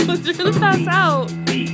You're gonna pass out.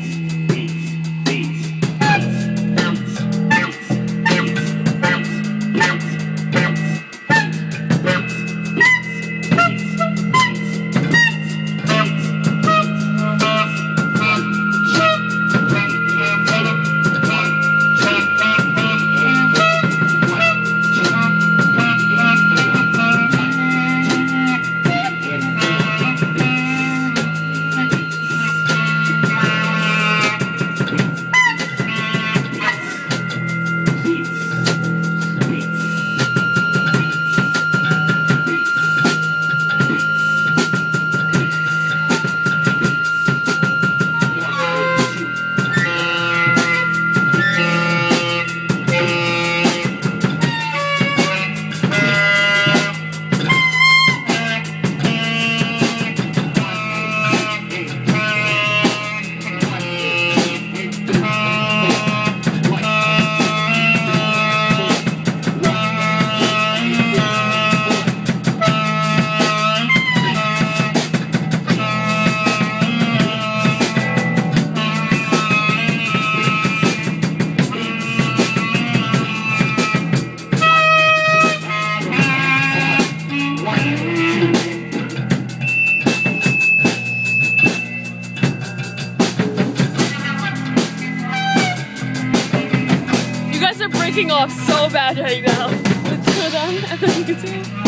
Breaking off so bad right now. Let's go down and then you can see it.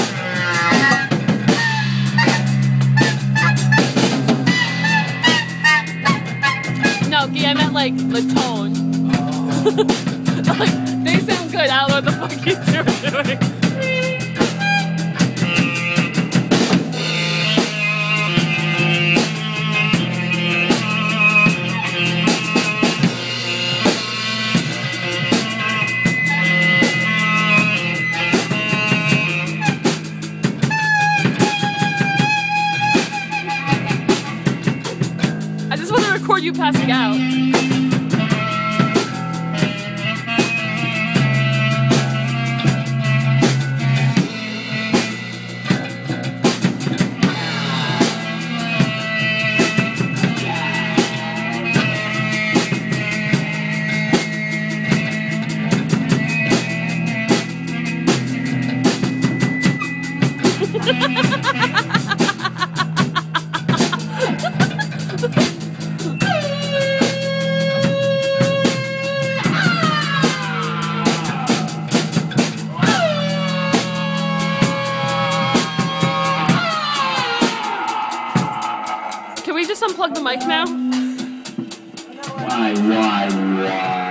No, Guy, I meant like the tone. Like, they sound good. I don't know what the fuck you two are doing. You passing out. Can we just unplug the mic now? Why?